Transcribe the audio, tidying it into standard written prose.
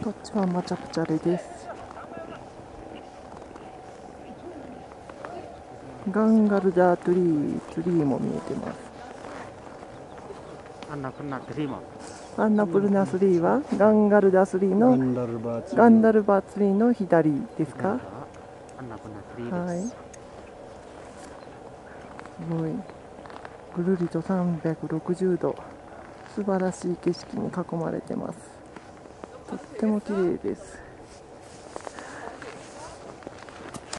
こっちはマチャプチャレです。ガンガルダーツリーも見えてます。 アンナプルナツリーも。 アンナプルナツリーはガンガルダツリーのガンダルバーツリーの左ですか？ アンナプルナツリーです。 はい。すごい。ぐるりと360度素晴らしい景色に囲まれてます。とっても綺麗です。